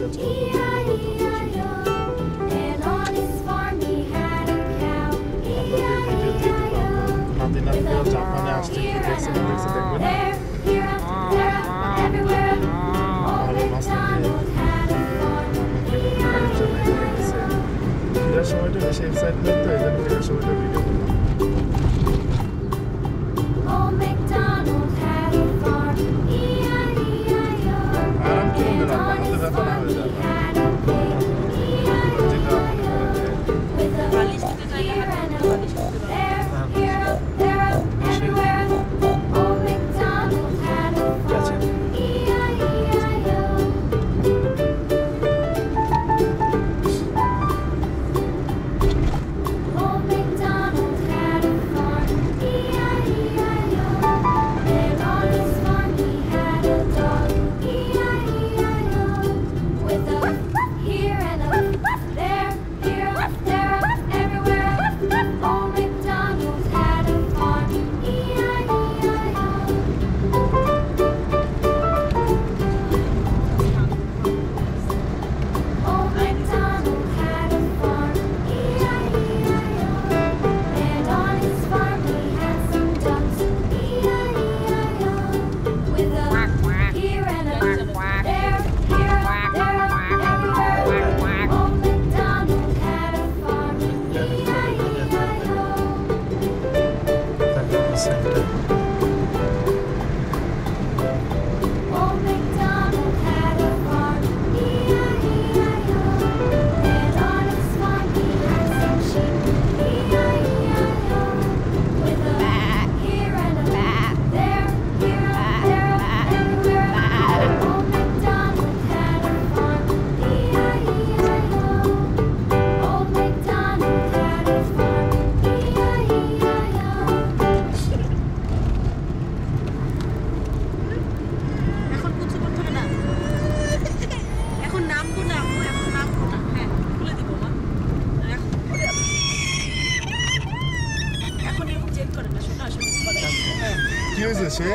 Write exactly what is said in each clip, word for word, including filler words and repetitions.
সে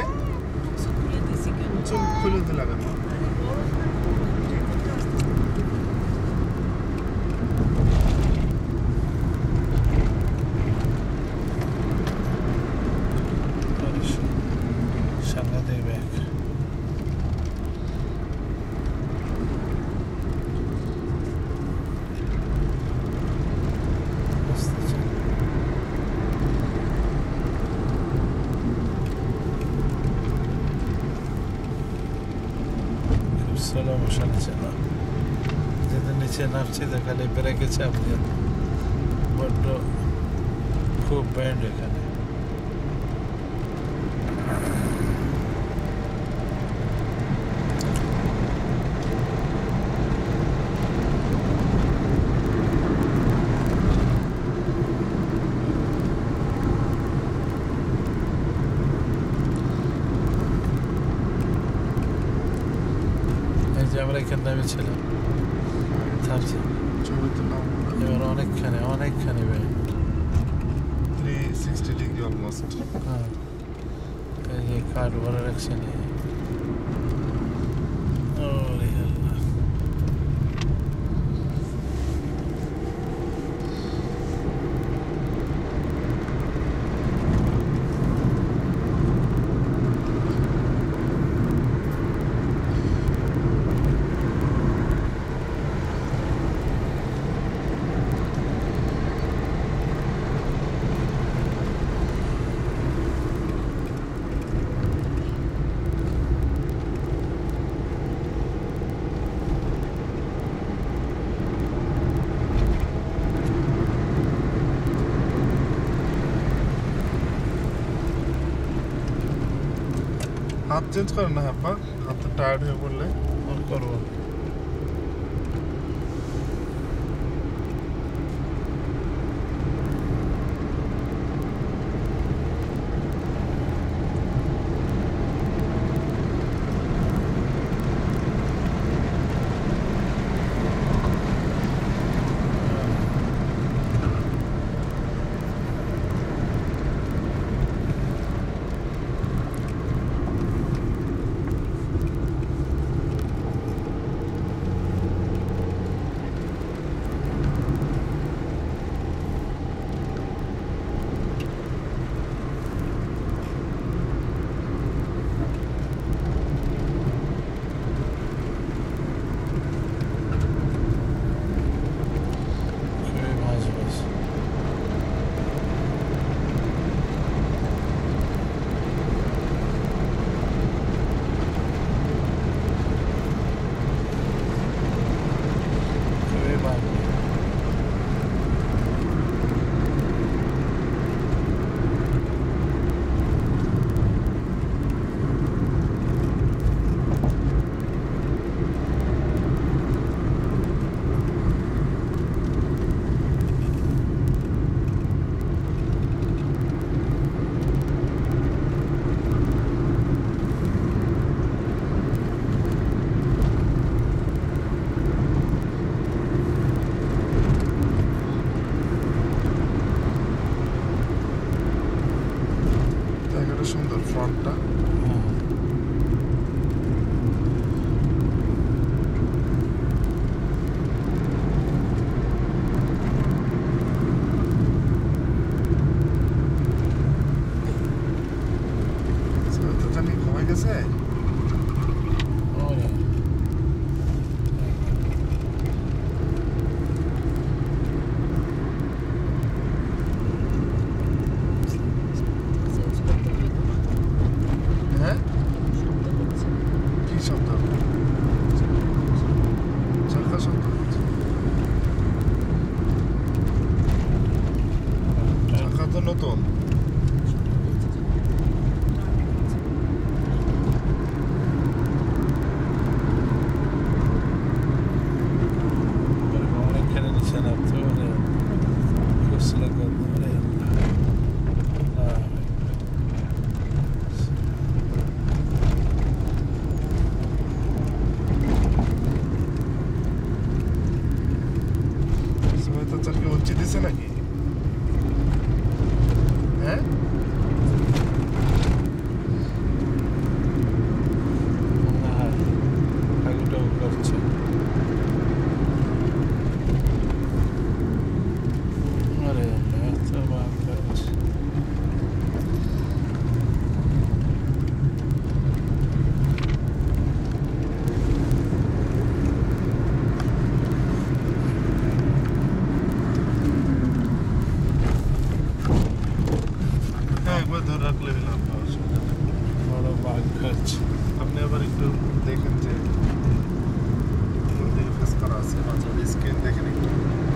চোখ খুলে দিতে লাগে না সামনে দেবে সমস্যা নিচ্ছে না যেটা নিচে নামছে দেখালে ব্রেকে চাপ দিয়ে বড্ড খুব ব্যান্ড এখানে আমরা এখানে নেমেছিলাম থামছি ছবি তুললাম এবার অনেকখানে অনেকখানি band three sixty degree almost হ্যাঁ এই যে কার্ড ভরে রাখছে নিয়ে हाथ चेंज करना है आपका हाथ तो टायर्ड है बोले और करो সুন্দর ফ্রন্টটা। তো জানি ঘুমাই গেছে। নতুন অনেকখানে নিচে নামতে মানে তো চারকে উচ্চে দিছে নাকি? হ্যাঁ আগুটাও করছে। আরে এত বাকাজ ধরে রাখলে বড় বাঘ খাচ্ছে। আপনি আবার একটু দেখেন যে ফেস করা আছে মাঝে স্ক্রিন দেখেন একটু।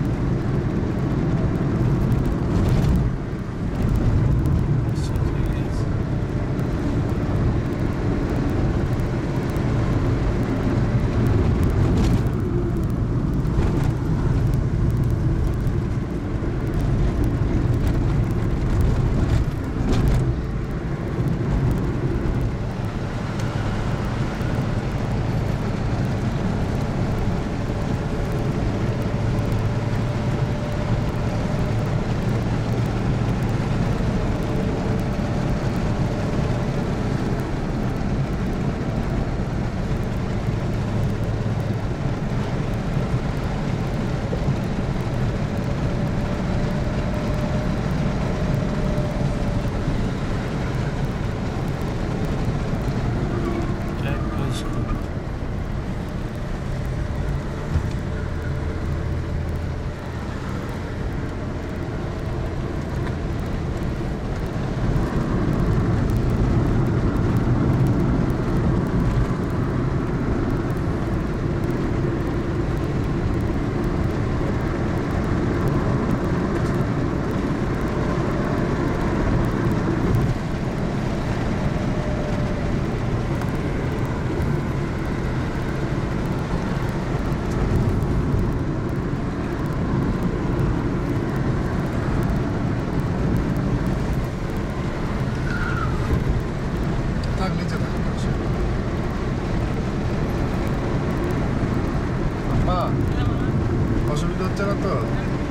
অসুবিধা হচ্ছে না তো?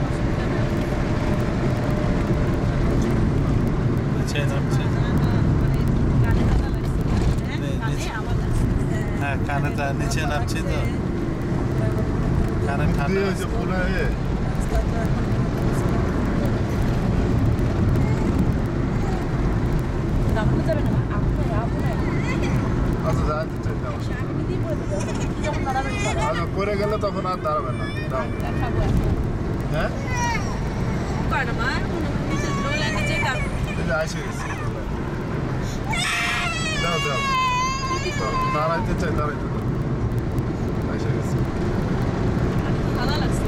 হ্যাঁ কানে নিচে নামছি তো কানে ঠান্ডা হয়েছে পুরো হয়ে। আচ্ছা যাইতে চাই আচ্ছা পরে গেলে তখন আর দাঁড়াবে না। হ্যাঁ আইসে গেছি দাও দাও দাঁড়াইতে চাই দাঁড়াইতে আইসে গেছি। ভালো লাগছে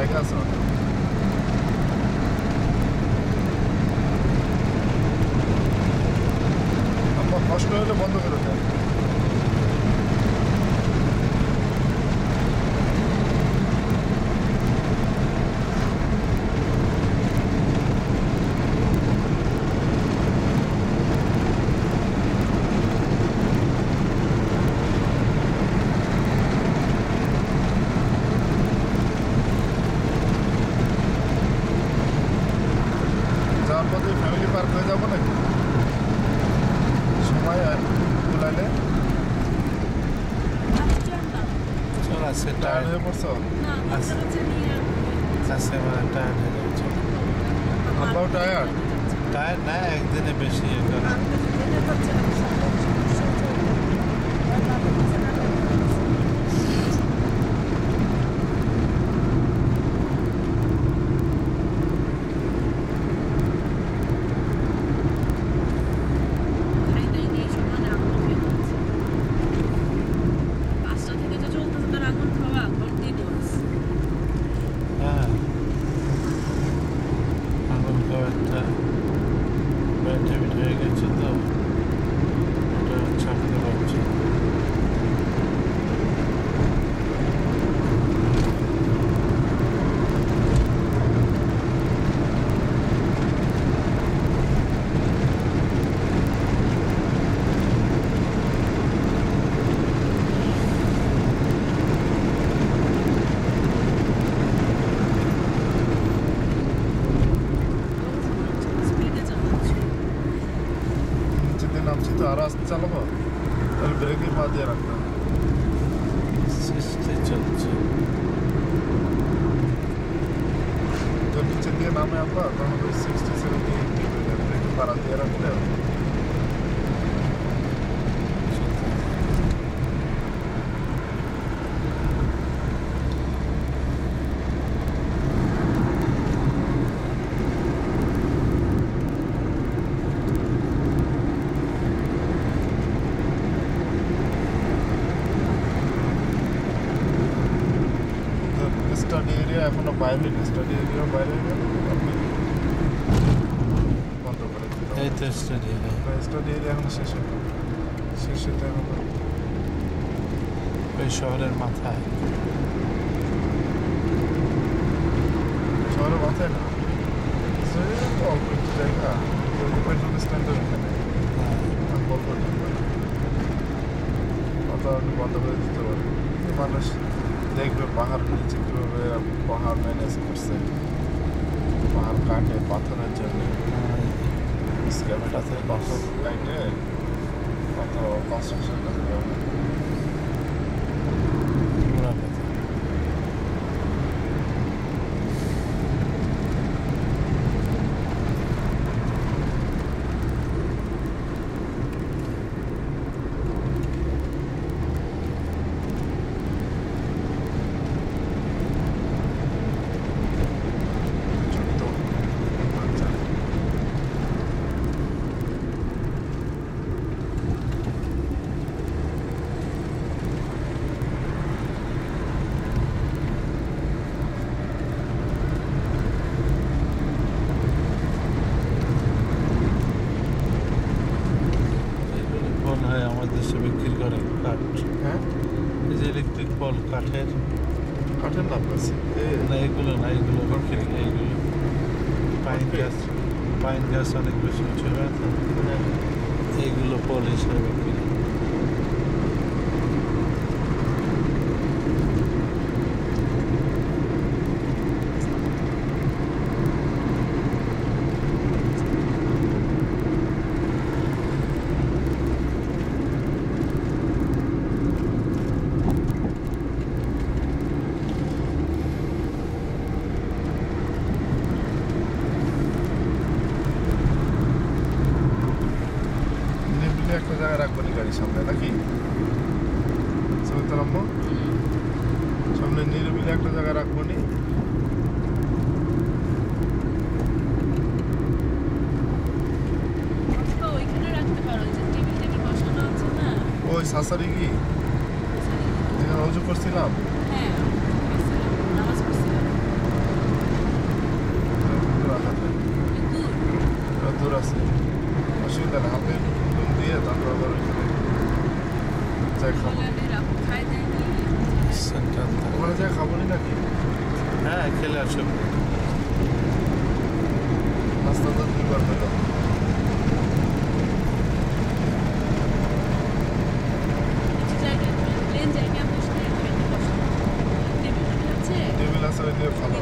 জায়গা আছে আমার কষ্ট হলে বন্ধ করে দেয় ফ্যামিলি পার্ক হয়ে যাবো নাকি সময় বুলাইলে চল আছে টায়ার্ড হয়ে পড়ছো আছে মানে টায়ার্ড হয়ে যাচ্ছে আমরাও টায়ার্ড টায়ার্ড না একদিনে বেশি কারণ আর আস্তে চালাবো তাহলে ব্রেকের পা দিয়ে রাখতাম চেষ্টায় চলছে তো নিচে দিয়ে নামে আমরা তখন ওই সিক্সটি সেভেন্টি এইটটি ব্রেকের পাড়া দিয়ে রাখলে স্টাডি এরিয়া এখনো বাইরে স্টাডি এরিয়া বাইরে বন্ধ করে এই তো স্টাডি এরিয়া স্টাডি এরিয়া এখন শেষ হলো শেষ হতে হলো ওই শহরের মাথায় শহরের মাথায় না অল্প একটু জায়গা পেট্রোল স্ট্যান্ডের ওখানে বলবো বাতাবরণ বন্ধ করে দিতে পারে মানুষ দেখবে পাহাড় নিচে কীভাবে পাহাড় ম্যানেজ করছে পাহাড় কাটে পাথরের জন্য স্ক্যামেটাতে পাথর কাটে পাথর কনস্ট্রাকশন করতে হবে দেশে বিক্রি করে কাঠ হ্যাঁ এই যে ইলেকট্রিক বল কাঠের কাঠের লাভ আছে না এগুলো না এগুলো বিক্রি এইগুলো পাইন গাছ পাইন গাছ অনেক বেশি উঁচু হয় তো এইগুলো পোল হিসেবে বিক্রি একটা জায়গায় রাখবো নি গাড়ির সামনে নাকি নামবো সামনে নিরিবিলি একটা জায়গায় রাখবো নি ওই সাসারি কি যেখানে রুজু করছিলাম দূর আছে অসুবিধা না হাতে নুন দিয়ে তারপর আবার ওইখানে যাই খাবো ওখানে যাই খাবো নি নাকি হ্যাঁ খেলে আসো রাস্তা তো দুইবার পেলাম টেবিল আছে ওই দিয়ে ভালো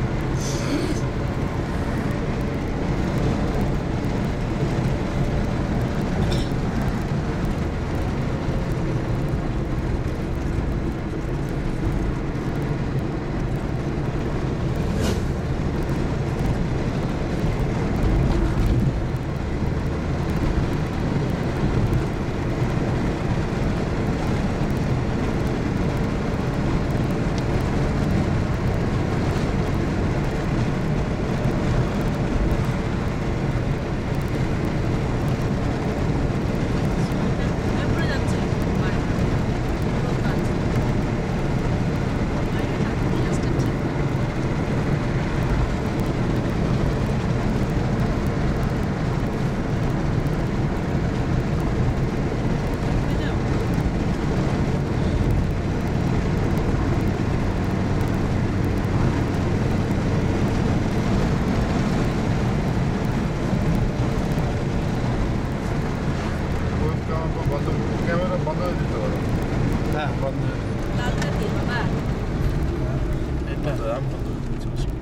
ক্যামেরা বন্ধ হয়ে দিতে পারো হ্যাঁ বন্ধ এটা আমি বন্ধ করে দিচ্ছি